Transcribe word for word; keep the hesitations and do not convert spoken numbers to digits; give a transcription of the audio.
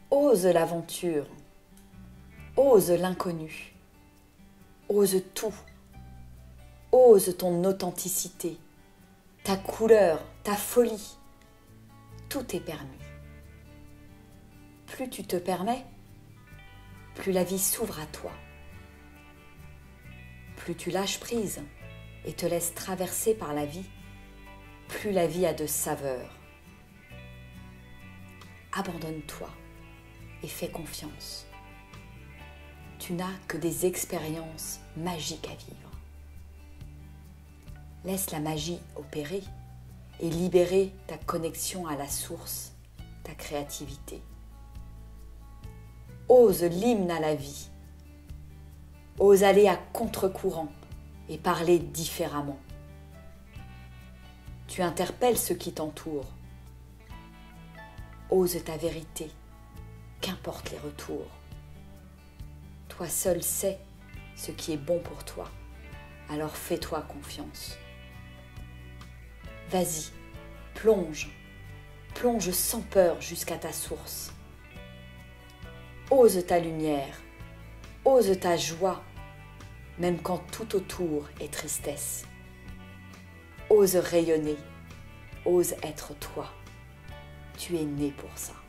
Ose l'aventure, ose l'inconnu, ose tout, ose ton authenticité, ta couleur, ta folie, tout est permis. Plus tu te permets, plus la vie s'ouvre à toi. Plus tu lâches prise et te laisses traverser par la vie, plus la vie a de saveur. Abandonne-toi et fais confiance. Tu n'as que des expériences magiques à vivre. Laisse la magie opérer et libérer ta connexion à la source, ta créativité. Ose l'hymne à la vie. Ose aller à contre-courant et parler différemment. Tu interpelles ceux qui t'entourent. Ose ta vérité, qu'importe les retours. Toi seul sais ce qui est bon pour toi, alors fais-toi confiance. Vas-y, plonge, plonge sans peur jusqu'à ta source. Ose ta lumière, ose ta joie, même quand tout autour est tristesse. Ose rayonner, ose être toi. Tu es né pour ça.